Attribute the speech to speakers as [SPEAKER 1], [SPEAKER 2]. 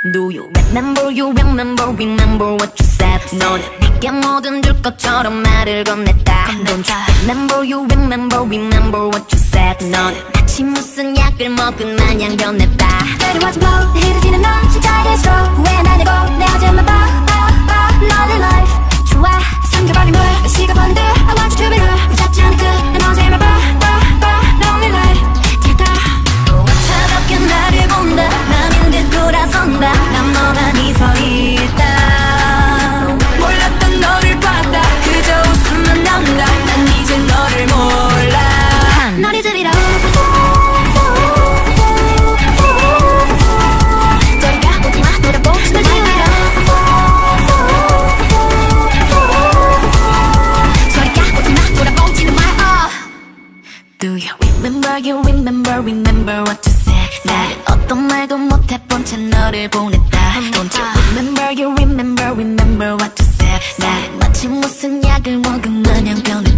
[SPEAKER 1] Do you remember what you said? 너는 내게 뭐든 줄 것처럼 말을 건넸다. Don't you remember what you said? 너는 마치 무슨 약을 먹은 마냥 변했다.
[SPEAKER 2] 내려와준 blow 흐르지는 넌 진짜 이랬어. 후회나냐고 내 어제만 Lonely life 좋아 삼켜버린 물 식어버린 듯 I want you to be her 붙잡지 않은 끝난 어제만 Lonely life
[SPEAKER 1] 차갑게 나를 본다. 남인 듯 돌아선다. 난 멍하니 서있다.
[SPEAKER 2] 몰랐던 너를 봤다. 그저 웃음만 나온다. 난 이제 너를 몰라. 널 잊으리라. 저리가 오지마 돌아보지 널 지우리라. 저리가 오지마 돌아보지는 마.
[SPEAKER 1] Do you remember what you said? 나는 어떤 말도 못해본 채 너를 보냈다. Don't you remember what you said? 나는 마치 무슨 약을 먹은 마냥 변했다.